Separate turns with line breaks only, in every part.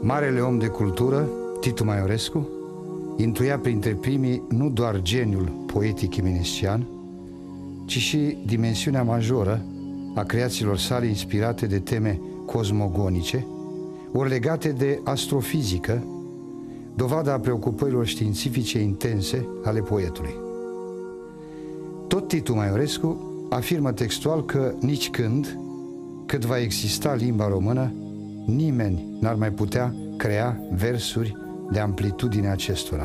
Marele om de cultură, Titu Maiorescu, intuia printre primii nu doar geniul poetic eminescian, ci și dimensiunea majoră a creațiilor sale inspirate de teme cosmogonice, ori legate de astrofizică, dovada preocupărilor științifice intense ale poetului. Tot Titu Maiorescu afirmă textual că nici când, cât va exista limba română, nimeni n-ar mai putea crea versuri de amplitudine acestora.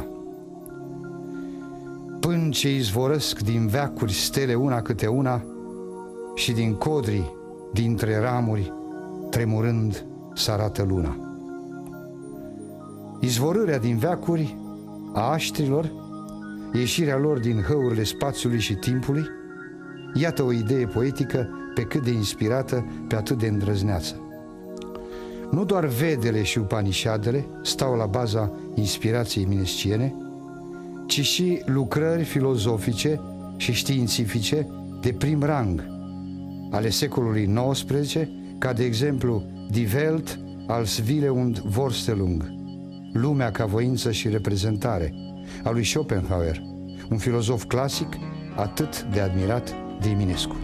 Până ce izvorăsc din veacuri stele una câte una și din codri, dintre ramuri, tremurând, s-arată luna. Izvorârea din veacuri a aștrilor, ieșirea lor din hăurile spațiului și timpului, iată o idee poetică pe cât de inspirată, pe atât de îndrăzneață. Nu doar Vedele și Upanishadele stau la baza inspirației eminesciene, ci și lucrări filozofice și științifice de prim rang ale secolului XIX, ca de exemplu Die Welt als Wille und Vorstellung, Lumea ca voință și reprezentare, a lui Schopenhauer, un filozof clasic atât de admirat de Eminescu.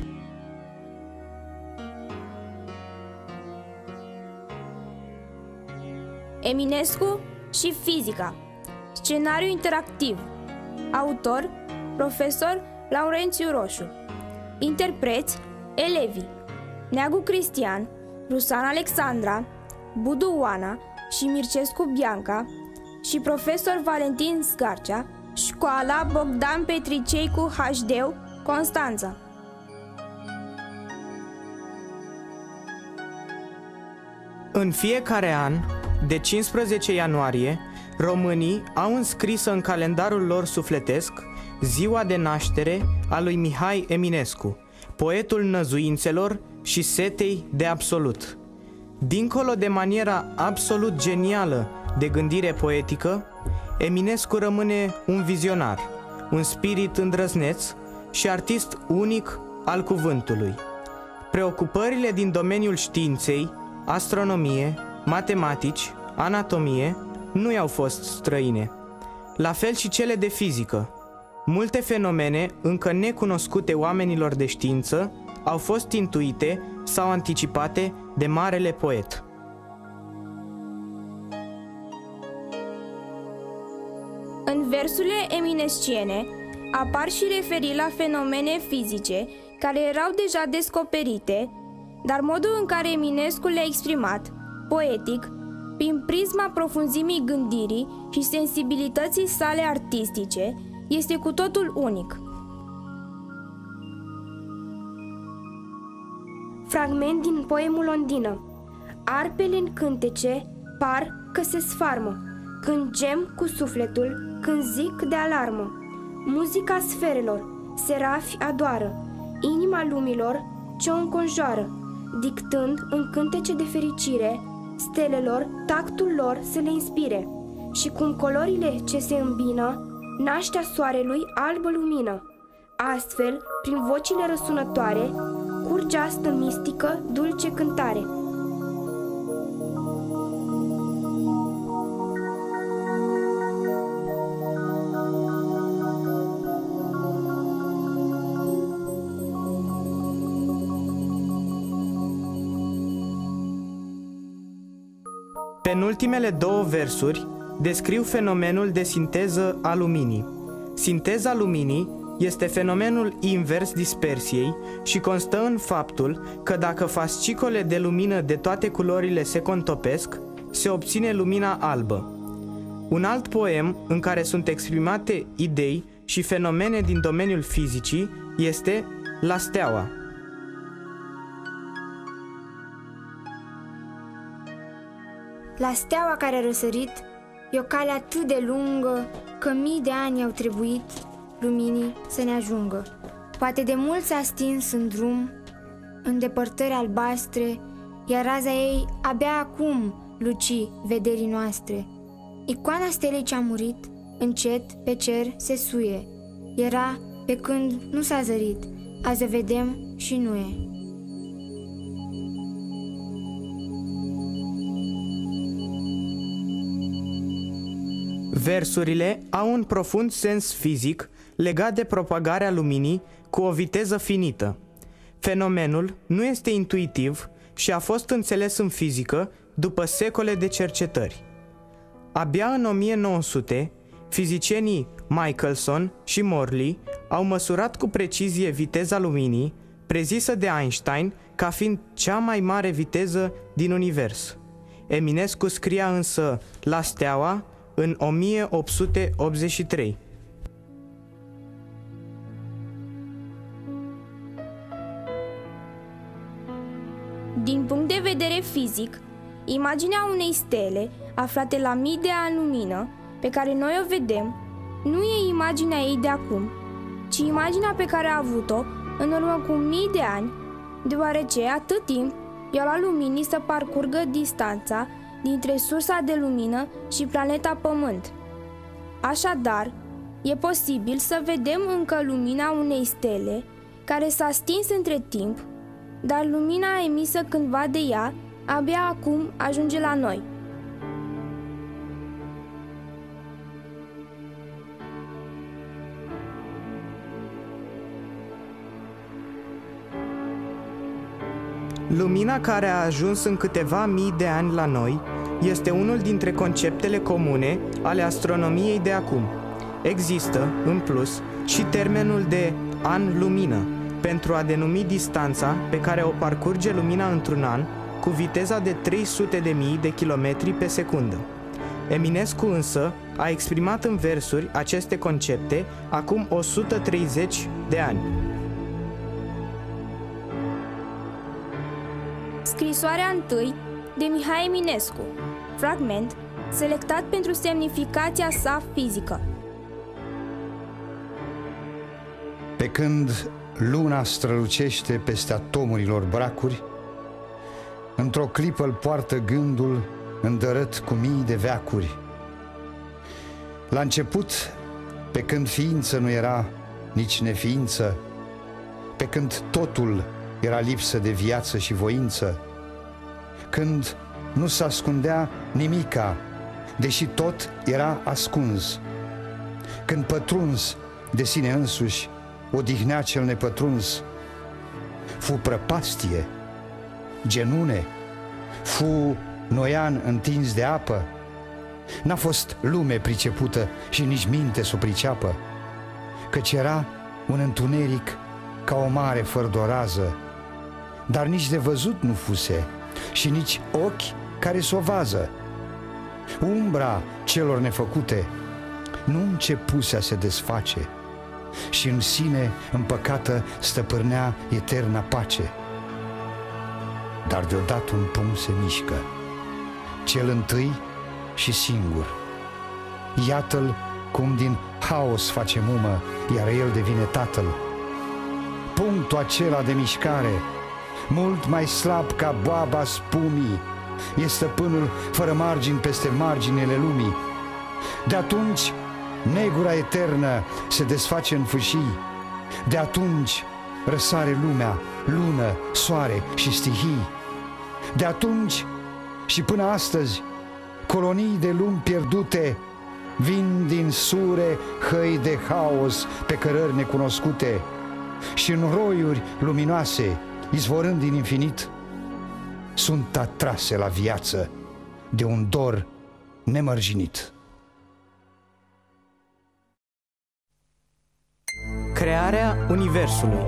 Eminescu și fizica. Scenariu interactiv. Autor: profesor Laurențiu Roșu. Interpreți: elevii Neagu Cristian, Rusan Alexandra, Budu Oana și Mircescu Bianca și profesor Valentin Sgarcea, Școala Bogdan Petriceicu HD, Constanța.
În fiecare an, de 15 ianuarie, românii au înscrisă în calendarul lor sufletesc ziua de naștere a lui Mihai Eminescu, poetul năzuințelor și setei de absolut. Dincolo de maniera absolut genială de gândire poetică, Eminescu rămâne un vizionar, un spirit îndrăzneț și artist unic al cuvântului. Preocupările din domeniul științei, astronomie, matematici, anatomie nu i-au fost străine. La fel și cele de fizică. Multe fenomene încă necunoscute oamenilor de știință au fost intuite sau anticipate de marele poet.
În versurile eminesciene apar și referiri la fenomene fizice care erau deja descoperite, dar modul în care Eminescu le-a exprimat, poetic, prin prisma profunzimii gândirii și sensibilității sale artistice, este cu totul unic.
Fragment din poemul Ondină. Arpele în cântece par că se sfarmă, când gem cu sufletul, când zic de alarmă. Muzica sferelor, serafi adoară, inima lumilor ce-o înconjoară, dictând în cântece de fericire, stelelor tactul lor să le inspire. Și cum colorile ce se îmbină, naștea soarelui albă lumină. Astfel, prin vocile răsunătoare, curge astă mistică, dulce cântare.
Penultimele două versuri descriu fenomenul de sinteză a luminii. Sinteza luminii este fenomenul invers dispersiei și constă în faptul că dacă fascicole de lumină de toate culorile se contopesc, se obține lumina albă. Un alt poem în care sunt exprimate idei și fenomene din domeniul fizicii este La steaua.
La steaua care a răsărit, e o cale atât de lungă că mii de ani au trebuit luminii să ne ajungă. Poate de mult s-a stins în drum, în depărtări albastre, iar raza ei abia acum luci vederii noastre. Icoana stelei ce-a murit, încet pe cer se suie. Era pe când nu s-a zărit, azi o vedem și nu e.
Versurile au un profund sens fizic legat de propagarea luminii cu o viteză finită. Fenomenul nu este intuitiv și a fost înțeles în fizică după secole de cercetări. Abia în 1900, fizicienii Michelson și Morley au măsurat cu precizie viteza luminii, prezisă de Einstein ca fiind cea mai mare viteză din univers. Eminescu scria însă La Steaua în 1883.
Din punct de vedere fizic, imaginea unei stele aflate la mii de ani lumină, pe care noi o vedem, nu e imaginea ei de acum, ci imaginea pe care a avut-o în urmă cu mii de ani, deoarece atât timp i-a luat luminii să parcurgă distanța dintre sursa de lumină și planeta Pământ. Așadar, e posibil să vedem încă lumina unei stele care s-a stins între timp, dar lumina emisă cândva de ea abia acum ajunge la noi.
Lumina care a ajuns în câteva mii de ani la noi este unul dintre conceptele comune ale astronomiei de acum. Există, în plus, și termenul de an-lumină, pentru a denumi distanța pe care o parcurge lumina într-un an cu viteza de 300.000 de kilometri pe secundă. Eminescu însă a exprimat în versuri aceste concepte acum 130 de ani.
Scrisoarea întâi de Mihai Eminescu, fragment selectat pentru semnificația sa fizică.
Pe când luna strălucește peste atomurilor bracuri, într-o clipă îl poartă gândul îndărât cu mii de veacuri. La început, pe când ființă nu era nici neființă, pe când totul era lipsă de viață și voință, când nu s-ascundea nimica, deși tot era ascuns, când pătruns de sine însuși odihnea cel nepătruns, fu prăpastie, genune, fu noian întins de apă, n-a fost lume pricepută și nici minte s-o priceapă, căci era un întuneric ca o mare fără de o rază, dar nici de văzut nu fuse și nici ochi care s-o vază. Umbra celor nefăcute nu începuse a se desface și în sine împăcată stăpânea eterna pace. Dar deodată un punct se mișcă, cel întâi și singur. Iată-l cum din haos face mumă, iar el devine tatăl. Punctul acela de mișcare, mult mai slab ca boaba spumii, e stăpânul fără margini peste marginile lumii. De atunci negura eternă se desface în fâșii, de atunci răsare lumea, lună, soare și stihii. De atunci și până astăzi, colonii de lumi pierdute vin din sure hăi de haos pe cărări necunoscute și în roiuri luminoase, izvorând din infinit, sunt atrase la viață de un dor nemărginit.
Crearea Universului.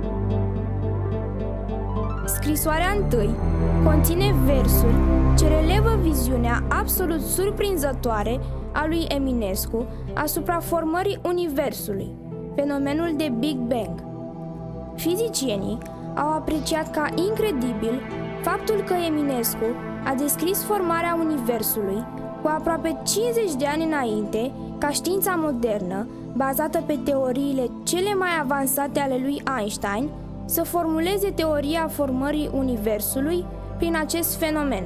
Scrisoarea întâi conține versuri ce relevă viziunea absolut surprinzătoare a lui Eminescu asupra formării Universului, fenomenul de Big Bang. Fizicienii au apreciat ca incredibil faptul că Eminescu a descris formarea Universului cu aproape 50 de ani înainte ca știința modernă, bazată pe teoriile cele mai avansate ale lui Einstein, să formuleze teoria formării Universului prin acest fenomen.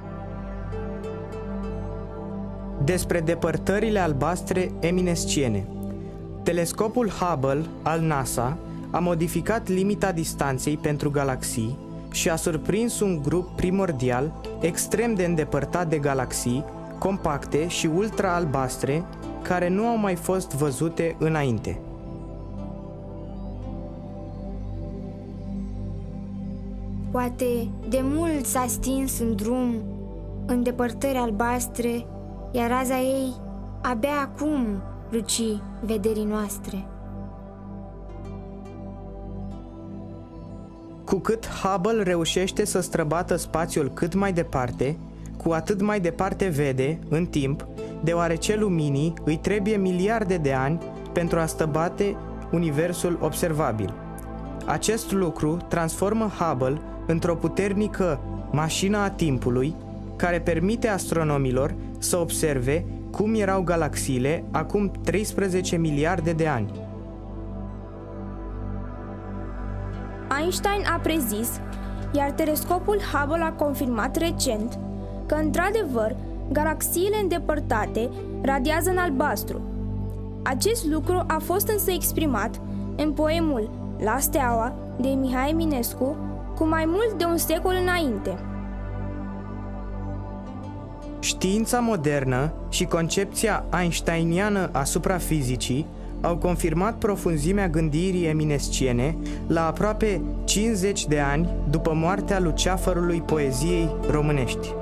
Despre depărtările albastre eminesciene. Telescopul Hubble al NASA a modificat limita distanței pentru galaxii și a surprins un grup primordial extrem de îndepărtat de galaxii compacte și ultra-albastre, care nu au mai fost văzute înainte.
Poate de mult s-a stins în drum, în depărtări albastre, iar raza ei abia acum luci vederii noastre.
Cu cât Hubble reușește să străbată spațiul cât mai departe, cu atât mai departe vede, în timp, deoarece luminii îi trebuie miliarde de ani pentru a străbate universul observabil. Acest lucru transformă Hubble într-o puternică mașină a timpului, care permite astronomilor să observe cum erau galaxiile acum 13 miliarde de ani.
Einstein a prezis, iar telescopul Hubble a confirmat recent, că într-adevăr galaxiile îndepărtate radiază în albastru. Acest lucru a fost însă exprimat în poemul La Steaua de Mihai Eminescu cu mai mult de un secol înainte.
Știința modernă și concepția einsteiniană asupra fizicii au confirmat profunzimea gândirii eminesciene la aproape 50 de ani după moartea luceafărului poeziei românești.